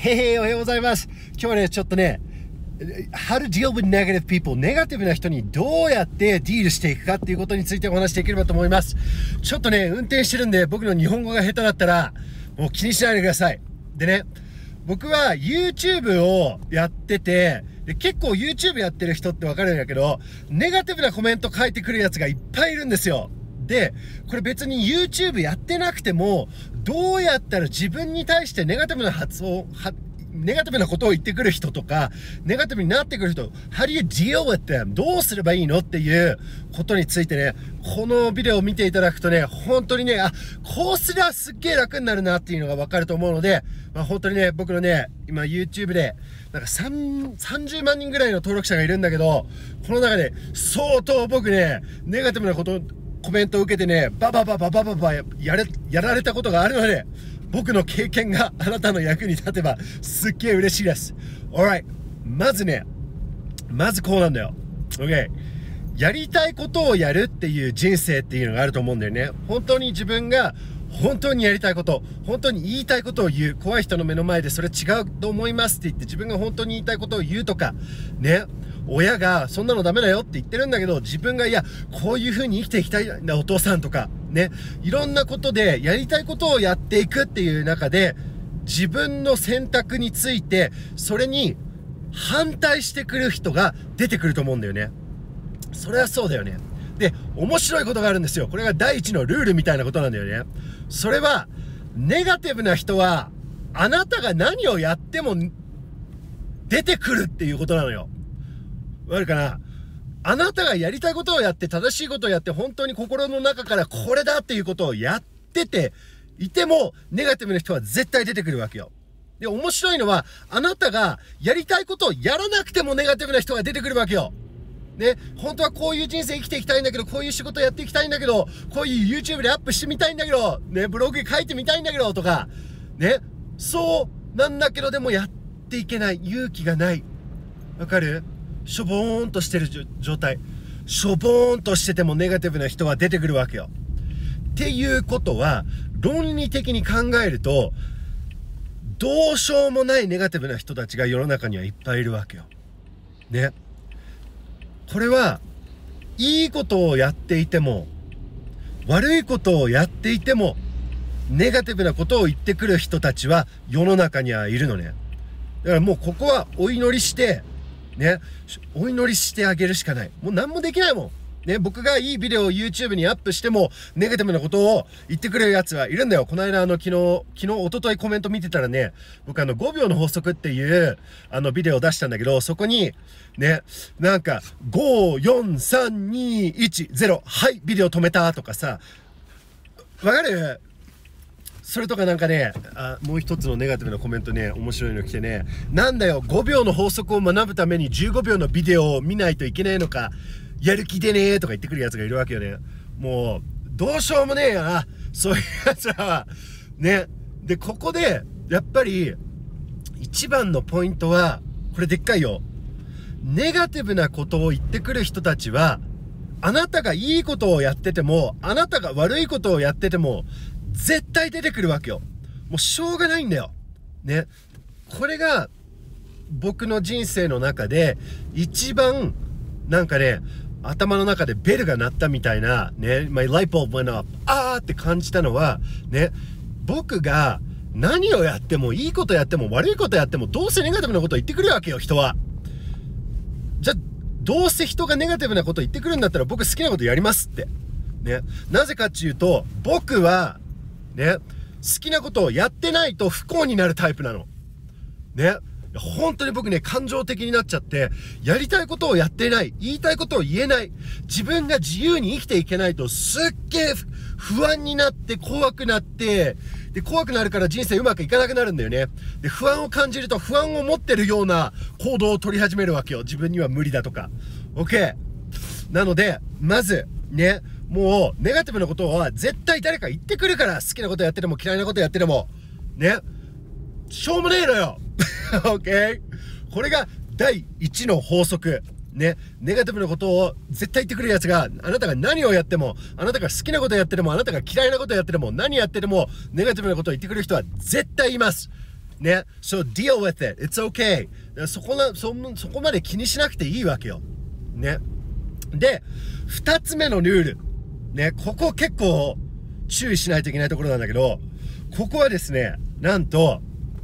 おはようございます。今日はね、ちょっとね、How to deal with negative people、ネガティブな人にどうやってディールしていくかっていうことについてお話しできればと思います。ちょっとね、運転してるんで、僕の日本語が下手だったら、もう気にしないでください。でね、僕は YouTube をやってて、で結構 YouTube やってる人ってわかるんだけど、ネガティブなコメント書いてくるやつがいっぱいいるんですよ。で、これ別に YouTube やってなくても、どうやったら自分に対してネガティブなネガティブなことを言ってくる人とか、ネガティブになってくる人、How do you deal with them？ どうすればいいのっていうことについてね、このビデオを見ていただくとね、本当にね、こうすりゃすっげえ楽になるなっていうのがわかると思うので、本当にね、僕のね、今 YouTube で、なんか30万人ぐらいの登録者がいるんだけど、この中で相当僕ね、ネガティブなコメントを受けてね、ババやられたことがあるので、僕の経験があなたの役に立てばすっげえ嬉しいです。Alright。まずこうなんだよ。OK。やりたいことをやるっていう人生っていうのがあると思うんだよね。本当に自分が本当にやりたいこと、本当に言いたいことを言う。怖い人の目の前でそれ違うと思いますって言って自分が本当に言いたいことを言うとか、ね。親がそんなのダメだよって言ってるんだけど、自分がいや、こういう風に生きていきたいんだお父さんとか、ね。いろんなことでやりたいことをやっていくっていう中で、自分の選択について、それに反対してくる人が出てくると思うんだよね。それはそうだよね。で、面白いことがあるんですよ。これが第一のルールみたいなことなんだよね。それは、ネガティブな人は、あなたが何をやっても出てくるっていうことなのよ。わかるかな？あなたがやりたいことをやって、正しいことをやって、本当に心の中からこれだっていうことをやってて、いても、ネガティブな人は絶対出てくるわけよ。で、面白いのは、あなたがやりたいことをやらなくてもネガティブな人が出てくるわけよ。ね、本当はこういう人生生きていきたいんだけど、こういう仕事やっていきたいんだけど、こういう YouTube でアップしてみたいんだけど、ね、ブログ書いてみたいんだけど、とか、ね、そうなんだけど、でもやっていけない、勇気がない。わかる？しょぼーんとしてる状態。しょぼーんとしててもネガティブな人は出てくるわけよ。っていうことは、論理的に考えると、どうしようもないネガティブな人たちが世の中にはいっぱいいるわけよ。ね。これは、いいことをやっていても、悪いことをやっていても、ネガティブなことを言ってくる人たちは世の中にはいるのね。だからもうここはお祈りして、ね、お祈りしてあげるしかない。もう何もできないもん。ね、僕がいいビデオを YouTube にアップしても、ネガティブなことを言ってくれるやつはいるんだよ。この間昨日、一昨日コメント見てたらね、僕5秒の法則っていう、ビデオを出したんだけど、そこに、ね、なんか、5、4、3、2、1、0、はい、ビデオ止めたとかさ、わかる？それとかなんかね、もう一つのネガティブなコメントね、面白いの来てね、なんだよ、5秒の法則を学ぶために15秒のビデオを見ないといけないのか、やる気でねーとか言ってくるやつがいるわけよね。もう、どうしようもねえよな、そういうやつらは。ね。で、ここで、やっぱり、一番のポイントは、これでっかいよ。ネガティブなことを言ってくる人たちは、あなたがいいことをやってても、あなたが悪いことをやってても、絶対出てくるわけよ。もうしょうがないんだよ。ね。これが僕の人生の中で一番なんかね、頭の中でベルが鳴ったみたいなね、my light bulb went up って感じたのはね、僕が何をやってもいいことやっても悪いことやってもどうせネガティブなことを言ってくるわけよ、人は。じゃあどうせ人がネガティブなことを言ってくるんだったら僕好きなことやりますって。ね。なぜかっていうと、僕はね、好きなことをやってないと不幸になるタイプなの。ね。本当に僕ね、感情的になっちゃって、やりたいことをやっていない、言いたいことを言えない、自分が自由に生きていけないとすっげえ不安になって怖くなって、で、怖くなるから人生うまくいかなくなるんだよね。で、不安を感じると不安を持ってるような行動を取り始めるわけよ。自分には無理だとか。OK。なので、まず、ね、もう、ネガティブなことは絶対誰か言ってくるから、好きなことやってても嫌いなことやってても。ね。しょうもねえのよ。OK？ これが第一の法則。ね。ネガティブなことを絶対言ってくるやつが、あなたが何をやっても、あなたが好きなことやってても、あなたが嫌いなことやってても、何やってても、ネガティブなことを言ってくる人は絶対います。 ね。So deal with it. It's okay. そこまで気にしなくていいわけよ。ね。で、二つ目のルール。ね。ここ結構注意しないといけないところなんだけど、ここはですね、なんと、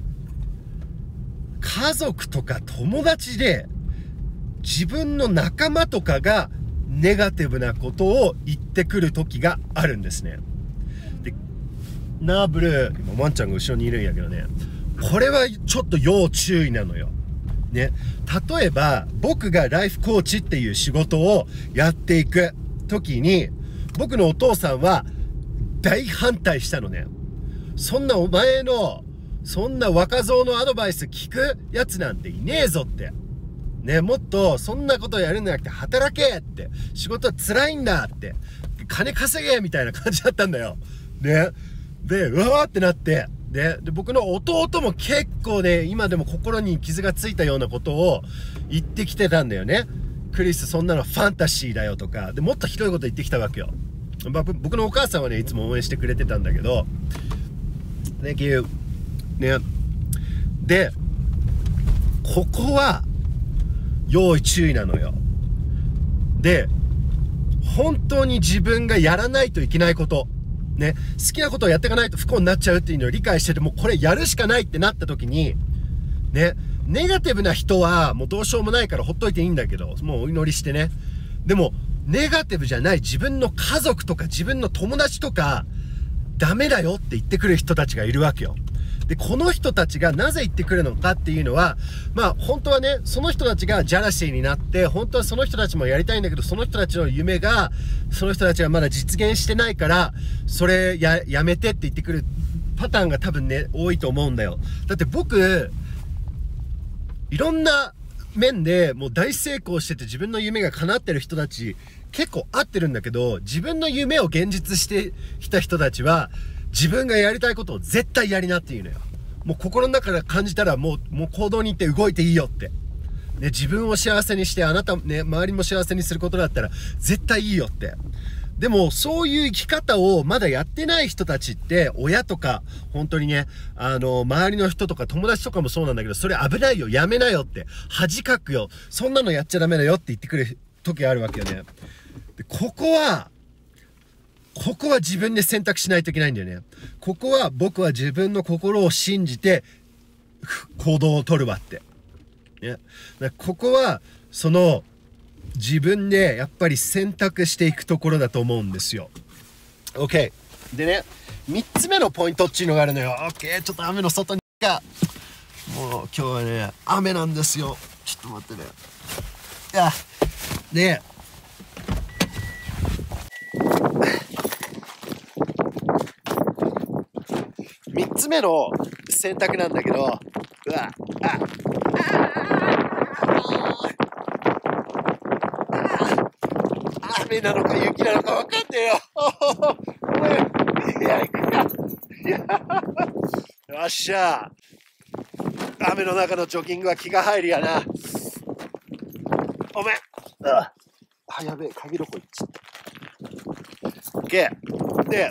家族とか友達で、自分の仲間とかがネガティブなことを言ってくる時があるんですね。で、ナーブル、今ワンちゃんが後ろにいるんやけどね、これはちょっと要注意なのよ。ね。例えば、僕がライフコーチっていう仕事をやっていく時に、僕のお父さんは大反対したのね。そんなお前の、そんな若造のアドバイス聞くやつなんていねえぞって。ね、もっとそんなことやるんじゃなくて働けって。仕事は辛いんだって。金稼げみたいな感じだったんだよ。ね。で、うわーってなって。で、僕の弟も結構ね、今でも心に傷がついたようなことを言ってきてたんだよね。クリス、そんなのファンタジーだよとか。で、もっとひどいこと言ってきたわけよ。僕のお母さんはね、いつも応援してくれてたんだけど、Thank you。ね。で、ここは、要注意なのよ。で、本当に自分がやらないといけないこと。ね。好きなことをやっていかないと不幸になっちゃうっていうのを理解してて、もうこれやるしかないってなった時に、ね。ネガティブな人はもうどうしようもないからほっといていいんだけど、もうお祈りしてね。でも、ネガティブじゃない自分の家族とか自分の友達とか、ダメだよって言ってくる人たちがいるわけよ。で、この人たちがなぜ言ってくるのかっていうのは、まあ本当はね、その人たちがジャラシーになって、本当はその人たちもやりたいんだけど、その人たちの夢が、その人たちがまだ実現してないから、それやめてって言ってくるパターンが多分ね、多いと思うんだよ。だって僕、いろんな面でもう大成功してて自分の夢が叶ってる人たち結構合ってるんだけど、自分の夢を現実してきた人たちは、自分がやりたいことを絶対やりなっていうのよ。もう心の中から感じたらもう行動に行って動いていいよって。ね、自分を幸せにして、あなたね、周りも幸せにすることだったら絶対いいよって。でも、そういう生き方をまだやってない人たちって、親とか、本当にね、周りの人とか友達とかもそうなんだけど、それ危ないよ、やめなよって、恥かくよ、そんなのやっちゃダメだよって言ってくる時あるわけよね。で、ここは自分で選択しないといけないんだよね。ここは僕は自分の心を信じて行動を取るわって。ね。ここは自分でやっぱり選択していくところだと思うんですよ。OK。でね、3つ目のポイントっていうのがあるのよ。OK。ちょっと雨の外にもう今日はね、雨なんですよ。ちょっと待ってね。ね3つ目の選択なんだけど、雨なのか雪なのか分かんねえよ。ごめん。いや、行くか。よっしゃ。雨の中のジョギングは気が入るやな。ごめん。やべえ、鍵どこ行っちゃった。OK。で、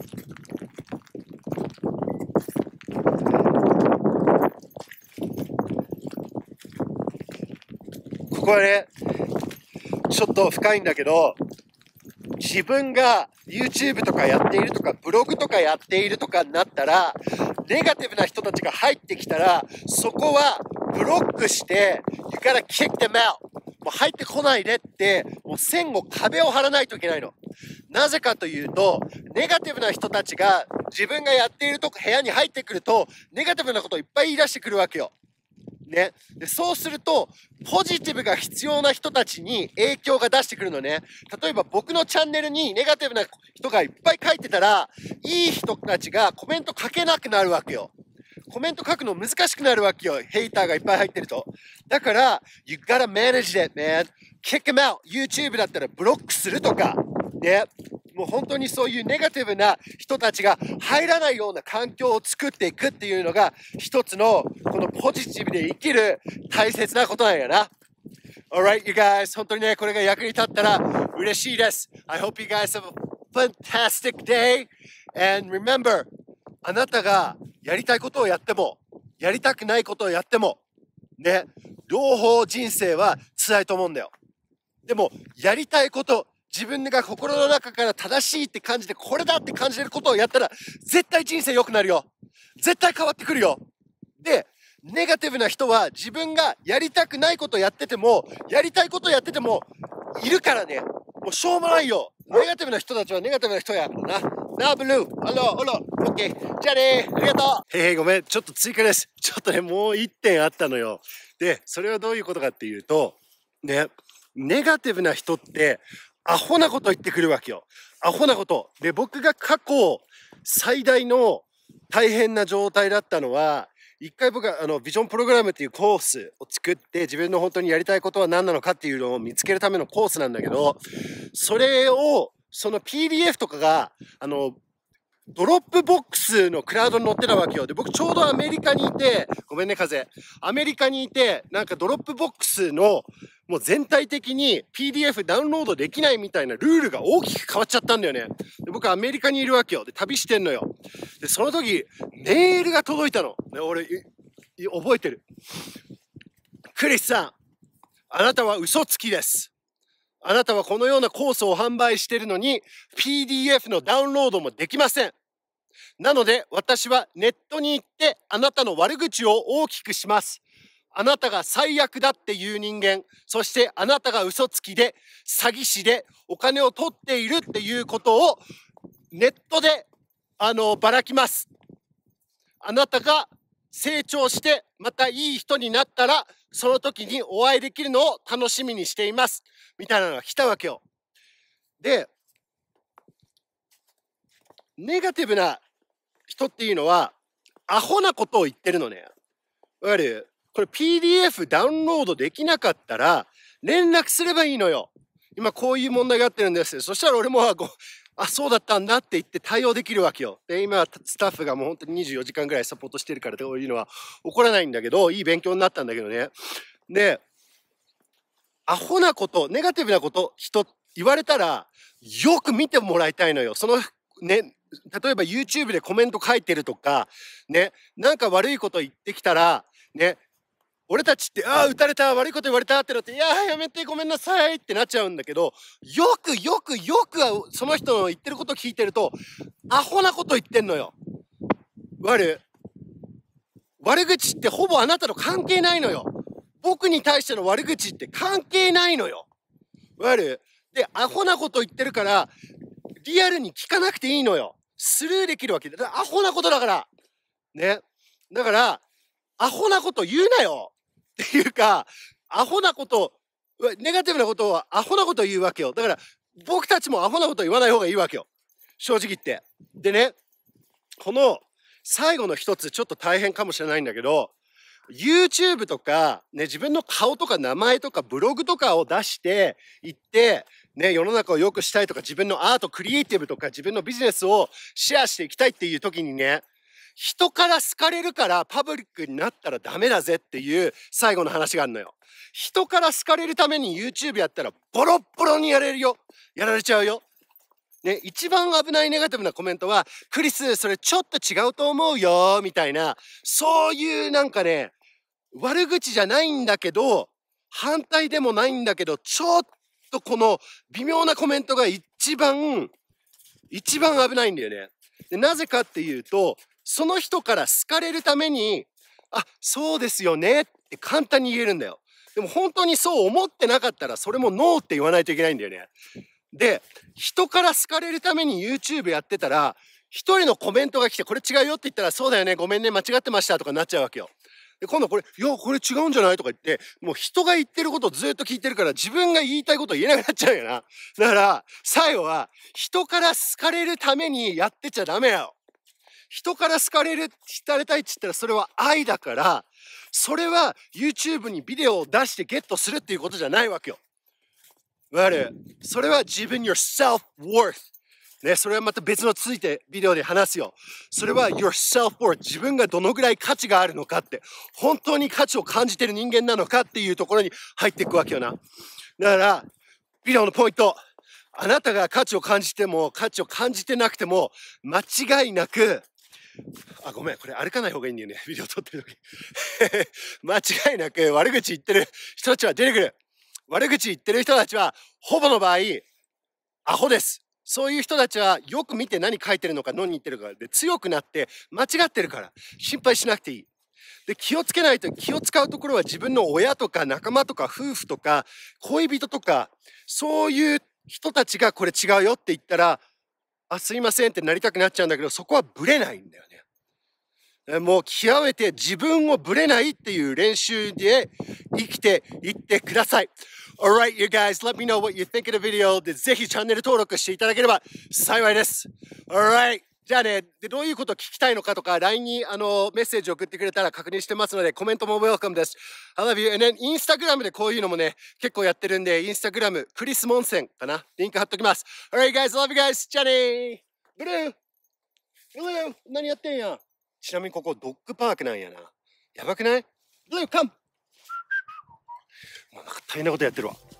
これね、ちょっと深いんだけど、自分が YouTube とかやっているとか、ブログとかやっているとかになったら、ネガティブな人たちが入ってきたら、そこはブロックして、You gotta kick them out。もう入ってこないでって、もう壁を張らないといけないの。なぜかというと、ネガティブな人たちが自分がやっている部屋に入ってくると、ネガティブなことをいっぱい言い出してくるわけよ。ね。で、そうすると、ポジティブが必要な人たちに影響が出してくるのね。例えば僕のチャンネルにネガティブな人がいっぱい書いてたら、いい人たちがコメント書けなくなるわけよ。コメント書くの難しくなるわけよ。ヘイターがいっぱい入ってると。だから、You gotta manage it, man. Kick them out. YouTube だったらブロックするとか。ね。もう本当にそういうネガティブな人たちが入らないような環境を作っていくっていうのが一つのこのポジティブで生きる大切なことなんやな。Alright, you guys. 本当にね、これが役に立ったら嬉しいです。I hope you guys have a fantastic day. And remember, あなたがやりたいことをやってもやりたくないことをやっても、ね、両方人生は辛いと思うんだよ。でも、やりたいこと、自分が心の中から正しいって感じて、これだって感じてることをやったら、絶対人生良くなるよ。絶対変わってくるよ。で、ネガティブな人は自分がやりたくないことやってても、やりたいことやってても、いるからね。もうしょうもないよ。ネガティブな人たちはネガティブな人やからな。なあ、ブルー。オッケー。じゃあねありがとう。ごめん。ちょっと追加です。ちょっとね、もう1点あったのよ。で、それはどういうことかっていうと、ね、ネガティブな人って、アホなこと言ってくるわけよ。アホなこと。で、僕が過去、最大の大変な状態だったのは、一回僕はビジョンプログラムっていうコースを作って自分の本当にやりたいことは何なのかっていうのを見つけるためのコースなんだけど、それをその PDF とかがドロップボックスのクラウドに載ってたわけよ。で、僕ちょうどアメリカにいて、ごめんね風。アメリカにいて、なんかドロップボックスのもう全体的に PDF ダウンロードできないみたいなルールが大きく変わっちゃったんだよね。で、僕アメリカにいるわけよ。で、旅してんのよ。で、その時、メールが届いたの。ね、俺、覚えてる。クリスさん、あなたは嘘つきです。あなたはこのようなコースを販売しているのに PDF のダウンロードもできません。なので私はネットに行ってあなたの悪口を大きくします。あなたが最悪だっていう人間、そしてあなたが嘘つきで詐欺師でお金を取っているっていうことをネットでばらきます。あなたが成長してまたいい人になったらその時にお会いできるのを楽しみにしていますみたいなのが来たわけよ。で、ネガティブな人っていうのはアホなことを言ってるのね。わかる？これ PDF ダウンロードできなかったら連絡すればいいのよ。今こういう問題があってるんです。そしたら俺もそうだったんだって言って対応できるわけよ。で、今スタッフがもう本当に24時間ぐらいサポートしてるからこういうのは起こらないんだけど、いい勉強になったんだけどね。で、アホなこと、ネガティブなこと、言われたらよく見てもらいたいのよ。ね、例えば YouTube でコメント書いてるとか、ね、なんか悪いこと言ってきたら、ね、俺たちって、撃たれた、悪いこと言われたってなって、やめてごめんなさいってなっちゃうんだけど、よくその人の言ってること聞いてると、アホなこと言ってんのよ。悪口ってほぼあなたと関係ないのよ。僕に対しての悪口って関係ないのよ。で、アホなこと言ってるから、リアルに聞かなくていいのよ。スルーできるわけで。アホなことだから。ね。だから、アホなこと言うなよっていうか、アホなこと、ネガティブなことはアホなこと言うわけよ。だから、僕たちもアホなこと言わない方がいいわけよ。正直言って。でね、この最後の一つちょっと大変かもしれないんだけど、YouTube とか、ね、自分の顔とか名前とかブログとかを出していって、ね、世の中を良くしたいとか、自分のアート、クリエイティブとか、自分のビジネスをシェアしていきたいっていう時にね、人から好かれるからパブリックになったらダメだぜっていう最後の話があるのよ。人から好かれるために YouTube やったらボロッボロにやられちゃうよ。ね、一番危ないネガティブなコメントは、クリス、それちょっと違うと思うよ、みたいな、そういうなんかね、悪口じゃないんだけど、反対でもないんだけど、ちょっとこの微妙なコメントが一番危ないんだよね。で、なぜかっていうと、その人から好かれるために、そうですよねって簡単に言えるんだよ。でも本当にそう思ってなかったら、それもノーって言わないといけないんだよね。で、人から好かれるために YouTube やってたら、一人のコメントが来て、これ違うよって言ったら、そうだよね、ごめんね、間違ってましたとかなっちゃうわけよ。で、今度これ違うんじゃないとか言って、もう人が言ってることをずっと聞いてるから、自分が言いたいことを言えなくなっちゃうよな。だから、最後は、人から好かれるためにやってちゃダメよ。人から好かれたいって言ったら、それは愛だから、それは YouTube にビデオを出してゲットするっていうことじゃないわけよ。それは自分 your self-worth。ね、それはまた別のついてビデオで話すよ。それは your self-worth。自分がどのぐらい価値があるのかって、本当に価値を感じてる人間なのかっていうところに入っていくわけよな。だから、ビデオのポイント。あなたが価値を感じても、価値を感じてなくても、間違いなく、 あ、ごめん、これ歩かない方がいいんだよね、ビデオ撮ってる時。間違いなく悪口言ってる人たちは出てくる。悪口言ってる人たちは、ほぼの場合、アホです。そういう人たちはよく見て何書いてるのか何言ってるかで強くなって間違ってるから心配しなくていい。で、気をつけないと、気を使うところは自分の親とか仲間とか夫婦とか恋人とかそういう人たちがこれ違うよって言ったら、あ、すいませんってなりたくなっちゃうんだけど、そこはブレないんだよね。もう極めて自分をブレないっていう練習で生きていってください。Alright, you guys, let me know what you think of the video. で、ぜひチャンネル登録していただければ幸いです。Alright. じゃあね、でどういうこと聞きたいのかとか、LINE にメッセージ送ってくれたら確認してますので、コメントも Welcome です。I love you. And then, インスタグラムでこういうのもね、結構やってるんで、インスタグラム、クリス・モンセンかな。リンク貼っときます。Alright, guys, love you guys. じゃあねー。ブルーブルー何やってんや。ちなみにここドッグパークなんやな。やばくない？ブルー、カム！もうなんか大変なことやってるわ。